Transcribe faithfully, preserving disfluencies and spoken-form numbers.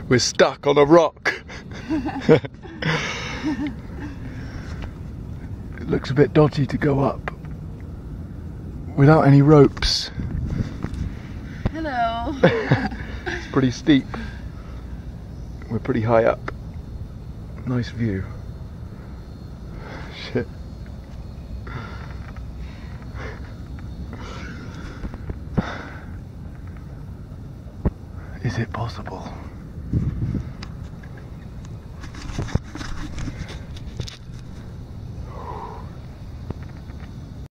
We're stuck on a rock. It looks a bit dodgy to go up without any ropes. Hello. It's pretty steep. We're pretty high up. Nice view. Shit. Is it possible?